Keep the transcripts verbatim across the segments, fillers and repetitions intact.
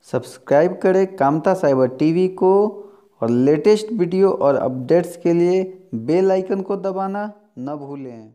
Subscribe करें Kamta cyber TV को और लेटेस्ट वीडियो और अपडेट्स के लिए बेल आइकन को दबाना न भूलें।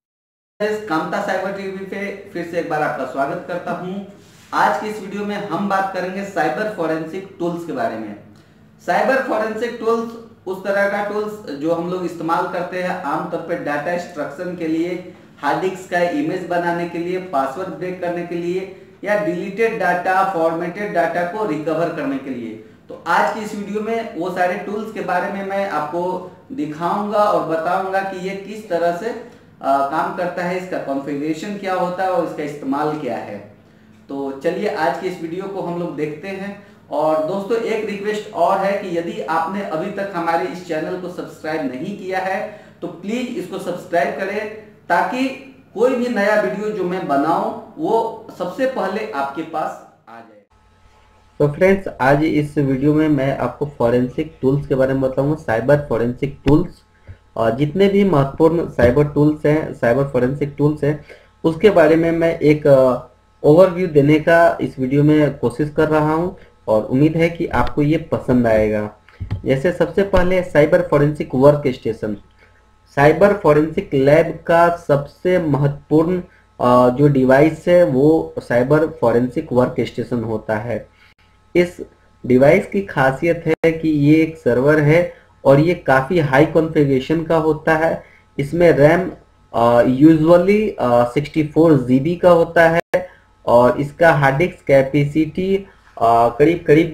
कामता साइबर टीवी पे फिर से एक बार आपका स्वागत करता हूं। आज की इस वीडियो में हम बात करेंगे साइबर फॉरेंसिक टूल्स के बारे में। साइबर फॉरेंसिक टूल्स उस तरह का टूल्स जो हम लोग इस्तेमाल करते हैं आमतौर पर डाटा एक्सट्रैक्शन के लिए, हार्ड डिस्क का इमेज बनाने के लिए, पासवर्ड ब्रेक करने के लिए या डिलीटेड डाटा, फॉर्मेटेड डाटा को रिकवर करने के लिए। तो आज की इस वीडियो में वो सारे टूल्स के बारे में मैं आपको दिखाऊंगा और बताऊंगा कि ये किस तरह से आ, काम करता है, इसका कॉन्फ़िगरेशन क्या होता है और इसका इस्तेमाल क्या है। तो चलिए आज की इस वीडियो को हम लोग देखते हैं। और दोस्तों एक रिक्वेस्ट और है कि यदि आपने अभी तक हमारे इस चैनल को सब्सक्राइब नहीं किया है तो प्लीज इसको सब्सक्राइब करें, ताकि कोई भी नया वीडियो जो मैं बनाऊं वो सबसे पहले आपके पास आ जाए। तो फ्रेंड्स, आज इस वीडियो में मैं आपको फॉरेंसिक टूल्स के बारे में बताऊंगा। साइबर फॉरेंसिक टूल्स और जितने भी महत्वपूर्ण साइबर टूल्स हैं, साइबर फॉरेंसिक टूल्स हैं, उसके बारे में मैं एक ओवरव्यू देने का इस वीडियो में कोशिश कर रहा हूं और उम्मीद है कि आपको ये पसंद आएगा। जैसे सबसे पहले cyber forensic work station. Cyber forensic lab का सबसे महत्वपूर्ण जो डिवाइस है वो साइबर फॉरेंसिक वर्क स्टेशन होता है। इस डिवाइस की खासियत है कि ये एक सर्वर है और ये काफ़ी हाई कॉन्फ़िगरेशन का होता है। इसमें RAM usually sixty four G B का होता है और इसका हार्ड डिस्क कैपेसिटी करीब करीब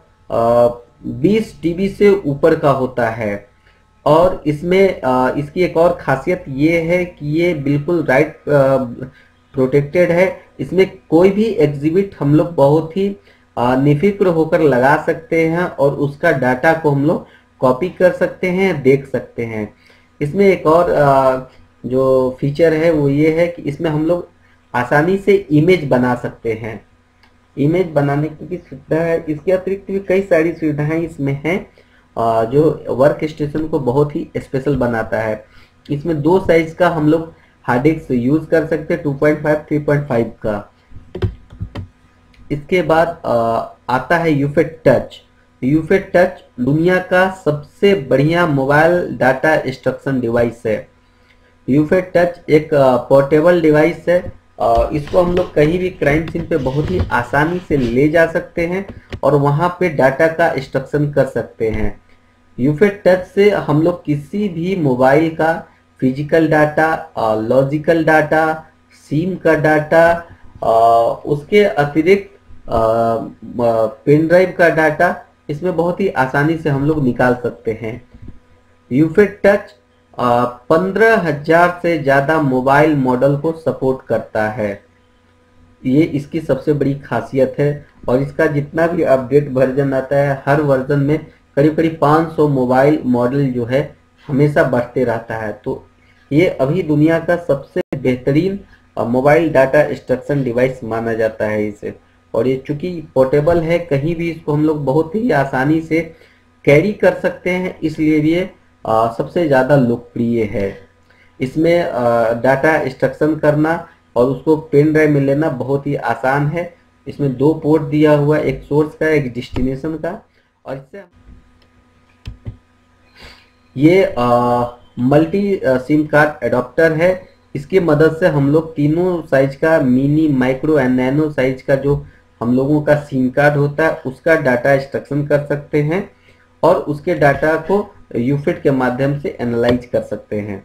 बीस टी बी से ऊपर का होता है। और इसमें आ, इसकी एक और खासियत ये है कि ये बिल्कुल राइट प्रोटेक्टेड है। इसमें कोई भी एग्जिबिट हम लोग बहुत ही निफिक्र होकर लगा सकते हैं और उसका डाटा को हम लोग कॉपी कर सकते हैं, देख सकते हैं। इसमें एक और आ, जो फीचर है वो ये है कि इसमें हम लोग आसानी से इमेज बना सकते हैं। इमेज बनाने की सुविधा है। इसके अतिरिक्त भी कई सारी सुविधाएं इसमें हैं जो वर्क स्टेशन को बहुत ही स्पेशल बनाता है। इसमें दो साइज का हम लोग हार्ड डिस्क यूज कर सकते हैं, two point five, three point five का। इसके बाद आ, आता है यूफेट टच। यूफेट टच दुनिया का सबसे बढ़िया मोबाइल डाटा एक्सट्रैक्शन डिवाइस है। यूफेट टच एक पोर्टेबल डिवाइस है और इसको हम लोग कहीं भी क्राइम सीन पे बहुत ही आसानी से ले जा सकते हैं और वहां पे डाटा का एक्सट्रैक्शन कर सकते हैं। यूफेट टच से हम लोग किसी भी मोबाइल का physical data, logical data, SIM का डाटा, उसके अतिरिक्त पेन ड्राइव का डाटा इसमें बहुत ही आसानी से हम लोग निकाल सकते हैं। यूफेट टच पंद्रह हजार से ज्यादा मोबाइल मॉडल को सपोर्ट करता है। ये इसकी सबसे बड़ी खासियत है और इसका जितना भी अपडेट वर्जन आता है, हर वर्जन में करीब करीब पाँच सौ मोबाइल मॉडल जो है हमेशा बढ़ते रहता है। तो ये अभी दुनिया का सबसे बेहतरीन मोबाइल डाटा एक्सट्रैक्शन डिवाइस माना जाता है इसे। और ये चूंकि पोर्टेबल है, कहीं भी इसको हम लोग बहुत ही आसानी से कैरी कर सकते हैं, इसलिए ये आ, सबसे ज़्यादा लोकप्रिय है। इसमें आ, डाटा एक्सट्रैक्शन करना और उसको पेन ड्राइव में लेना बहुत ही आसान है। इसमें दो पोर्ट दिया हुआ, एक सोर्स का, एक डेस्टिनेशन का। और इससे ये मल्टी सिम कार्ड एडॉप्टर है। इसकी मदद से हम लोग तीनों साइज का, mini, micro and nano size का जो हम लोगों का सिम कार्ड होता है उसका डाटा एक्सट्रैक्शन कर सकते हैं और उसके डाटा को यूफिट के माध्यम से एनालाइज कर सकते हैं।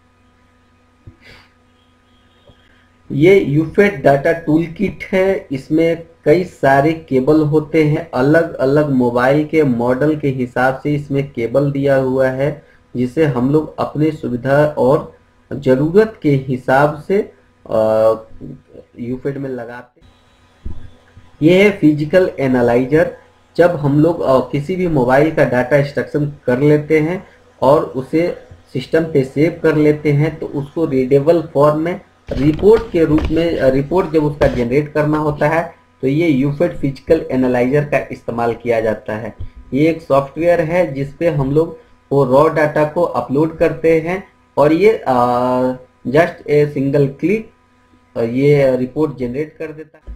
ये यूफिट डाटा टूल किट है। इसमें कई सारे केबल होते हैं, अलग अलग मोबाइल के मॉडल के हिसाब से इसमें केबल दिया हुआ है, जिसे हम लोग अपने सुविधा और जरूरत के हिसाब से यूफिट में लगाते हैं। ये है फिजिकल एनालाइजर। जब हम लोग किसी भी मोबाइल का डाटा एक्सट्रैक्शन कर लेते हैं और उसे सिस्टम पे सेव कर लेते हैं तो उसको रीडेबल फॉर्म में रिपोर्ट के रूप में, रिपोर्ट जब उसका जनरेट करना होता है तो ये यूफिट फिजिकल एनालाइजर का इस्तेमाल किया जाता है। ये एक सॉफ्टवेयर है जिसपे हम लोग वो रॉ डाटा को अपलोड करते हैं और ये जस्ट ए सिंगल क्लिक ये रिपोर्ट जनरेट कर देता है।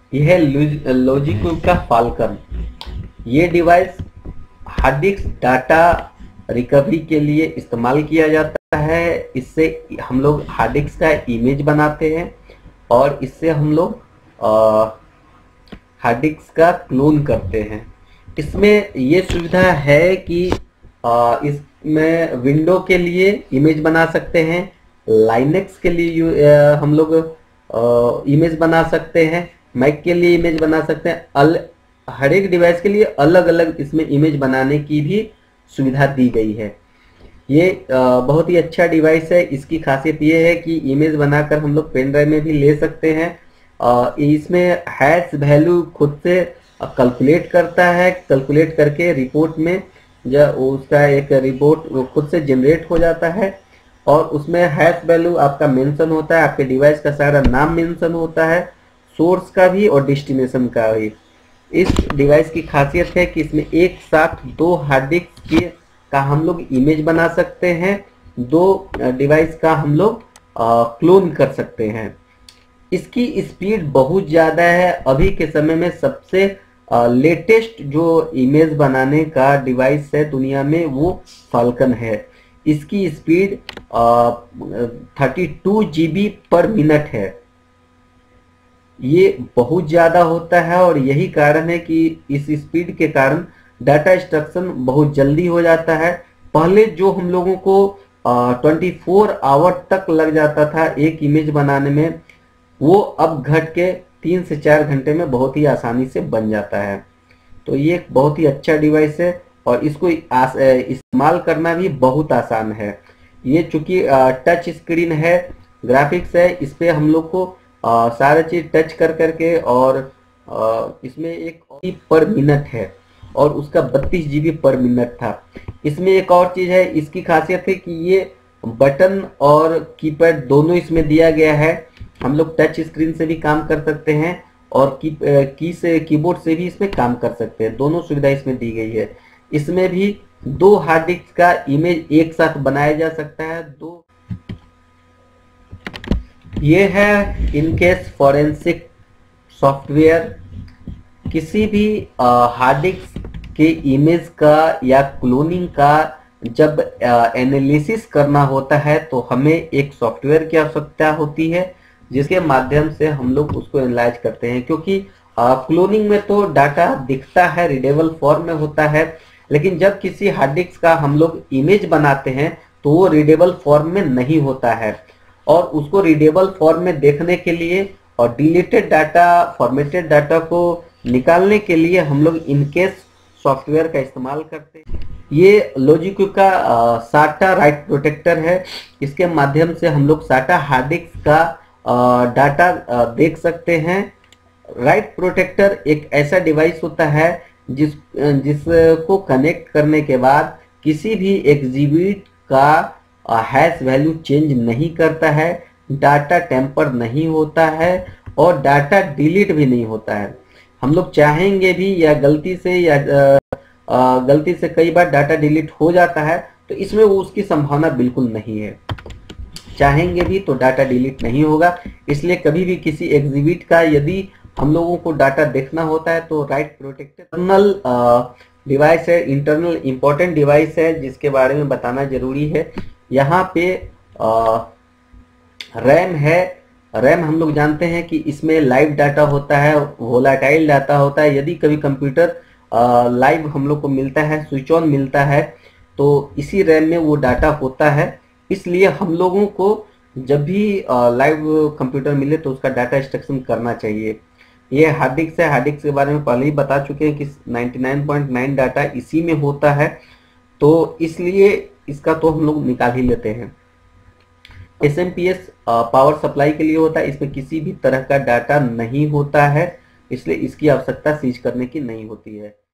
यह है लॉजिक्यूब का फाल्कन। ये device hard disk data recovery के लिए इस्तेमाल किया जाता है। इससे हम लोग हार्ड डिस्क का इमेज बनाते हैं और इससे हम लोग हार्ड डिस्क का क्लोन करते हैं। इसमें ये सुविधा है कि आ, इसमें विंडो के लिए इमेज बना सकते हैं, लाइनेक्स के लिए आ, हम लोग इमेज बना सकते हैं, मैक के लिए इमेज बना सकते हैं। अल हर एक डिवाइस के लिए अलग अलग इसमें इमेज बनाने की भी सुविधा दी गई है। ये आ, बहुत ही अच्छा डिवाइस है। इसकी खासियत ये है कि इमेज बनाकर हम लोग पेन ड्राइव में भी ले सकते हैं। आ, इसमें हैश वैल्यू खुद से कैलकुलेट करता है, कैलकुलेट करके रिपोर्ट में जब उसका एक रिपोर्ट खुद से जनरेट हो जाता है और उसमें हैश वैल्यू आपका मेंशन होता है, आपके डिवाइस का सारा नाम मेंशन होता है, सोर्स का भी और डेस्टिनेशन का भी। इस डिवाइस की खासियत है कि इसमें एक साथ दो हार्ड डिस्क के का हम लोग इमेज बना सकते हैं, दो डिवाइस का हम लोग क्लोन कर सकते हैं। इसकी स्पीड बहुत ज़्यादा है। अभी के समय में सबसे लेटेस्ट जो इमेज बनाने का डिवाइस है दुनिया में वो फाल्कन है। इसकी speed thirty two G B per minute है। ये बहुत ज़्यादा होता है और यही कारण है कि इस स्पीड के कारण डाटा एक्सट्रैक्शन बहुत जल्दी हो जाता है। पहले जो हम लोगों को ट्वेंटी फोर आवर तक लग जाता था एक इमेज बनाने में, वो अब घट के तीन से चार घंटे में बहुत ही आसानी से बन जाता है। तो ये एक बहुत ही अच्छा डिवाइस है और इसको इस्तेमाल करना भी बहुत आसान है। ये चूंकि टच स्क्रीन है, ग्राफिक्स है, इस पे हम लोग को आ, सारा चीज टच कर करके और आ, इसमें एक पर मिनट है और उसका बत्तीस जीबी पर मिनट था। इसमें एक और चीज है, इसकी खासियत है कि ये बटन और कीपैड दोनों इसमें दिया गया है। हम लोग टच स्क्रीन से भी काम कर सकते हैं और की की से कीबोर्ड से भी इसमें काम कर सकते हैं। दोनों सुविधा इसमें दी गई है। इसमें भी दो हार्ड डिस्क का इमेज एक साथ बनाया जा सकता है। दो ये है इनकेस फॉरेंसिक सॉफ्टवेयर। किसी भी हार्ड डिस्क के इमेज का या क्लोनिंग का जब एनालिसिस करना होता है तो हमें एक सॉफ्टवेयर की आवश्यकता होती है जिसके माध्यम से हम लोग उसको एनालाइज करते हैं। क्योंकि क्लोनिंग में तो डाटा दिखता है, रीडेबल फॉर्म में होता है, लेकिन जब किसी हार्ड डिस्क का हम लोग इमेज बनाते हैं तो वो रीडेबल फॉर्म में नहीं होता है और उसको रीडेबल फॉर्म में देखने के लिए और डिलीटेड डाटा, फॉर्मेटेड डाटा को निकालने के लिए हम लोग इनकेस सॉफ्टवेयर का इस्तेमाल करते हैं। ये लॉजिक्यूब का साटा राइट प्रोटेक्टर है। इसके माध्यम से हम लोग साटा हार्ड डिस्क का आ, डाटा आ, देख सकते हैं। राइट प्रोटेक्टर एक ऐसा डिवाइस होता है जिस जिसको कनेक्ट करने के बाद किसी भी एग्जीक्यूट का हैश वैल्यू चेंज नहीं करता है, डाटा टेम्पर नहीं होता है और डाटा डिलीट भी नहीं होता है। हम लोग चाहेंगे भी या गलती से या आ, आ, गलती से कई बार डाटा डिलीट हो जाता है तो इसमें वो उसकी संभावना बिल्कुल नहीं है। चाहेंगे भी तो डाटा डिलीट नहीं होगा। इसलिए कभी भी किसी एग्जीक्यूट का यदि हम लोगों को डाटा देखना होता है तो राइट प्रोटेक्टेड इंटरनल डिवाइस है, इंटरनल इंपॉर्टेंट डिवाइस है जिसके बारे में बताना जरूरी है। यहाँ पे रैम है। रैम हम लोग जानते हैं कि इसमें लाइव डाटा होता है, वोलाटाइल डाटा होता है। यदि कभी कंप्यूटर लाइव हम लोग को मिलता है, स्विच ऑन मिलता है, तो इसी रैम में वो डाटा होता है। इसलिए हम लोगों को जब भी लाइव कंप्यूटर मिले तो उसका डाटा एक्सट्रैक्शन करना चाहिए। ये हार्ड डिस्क है। हार्ड डिस्क के बारे में पहले ही बता चुके हैं कि निन्यानवे पॉइंट नौ डाटा इसी में होता है, तो इसलिए इसका तो हम लोग निकाल ही लेते हैं। S M P S power supply के लिए होता है। इसमें किसी भी तरह का डाटा नहीं होता है, इसलिए इसकी आवश्यकता सीज करने की नहीं होती है।